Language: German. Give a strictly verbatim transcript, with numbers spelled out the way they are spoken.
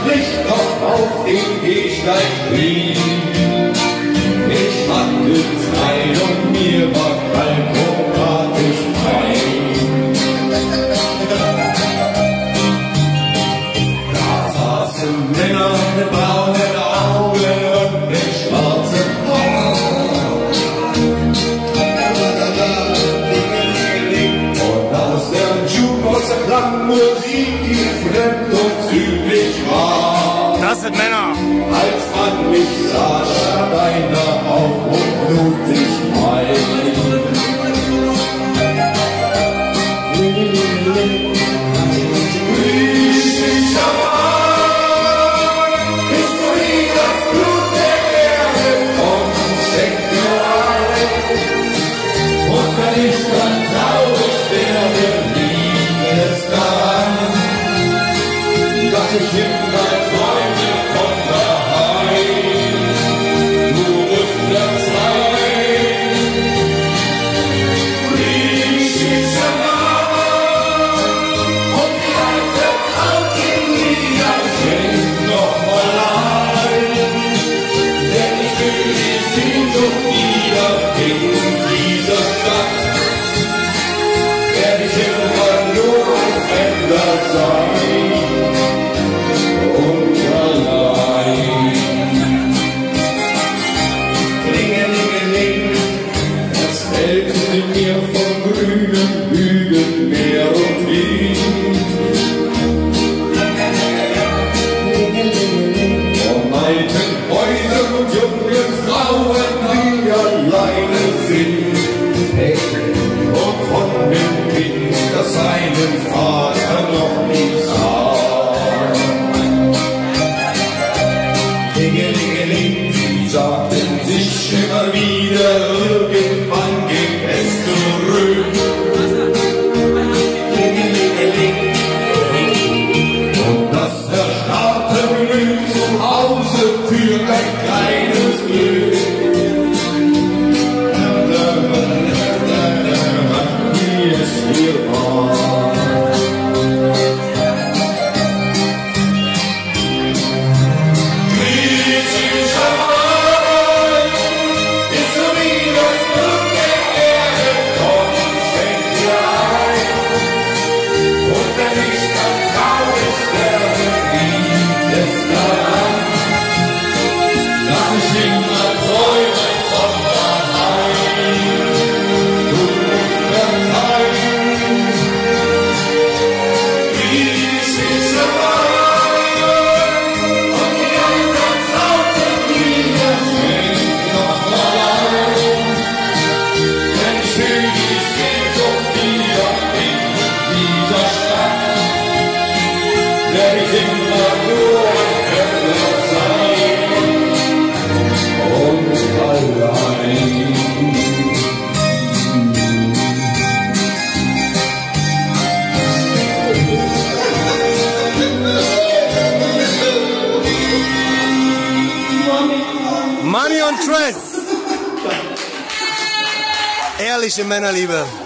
Licht noch auf dem Gehsteig blieb. Ich hatte Zeit und mir war kalt und gratisch rein. Da saßen Männer mit braunen Augen und mit schwarzem Haar. Und aus der Jukebox erklang Musik, die fremd und südlich war. Das sind Männer. Als man mich sah, stand einer auf und lud sich ein. Riech dich an, bist du wie das Blut der Erde, komm, steck dir ein. Und wenn ich dann traurig werde, liegt es daran, dass ich immer träume von daheim. Nur ist der Zeit, riech dich an, und die alte Traut im Lieder schenkt noch mal ein. Denn ich fühl die Sehnsucht wieder in dieser Stadt. Werd ich immer nur ein Fremder sein. Und allein. Klingelingeling, erzählten sie mir von grünen Hügeln, Meer und Wind. Von alten Häusern und jungen Frauen, die alleine sind. Und von dem Kind, das seinen Vater noch nie sah. Klingelingeling, sie sagten sich immer wieder, irgendwann ging es zurück. Klingelingeling, und das erstarrte Glück zu Hause für ein kleines Glück. Wie es hier war. Money on Tress. Ehrliche Männerliebe.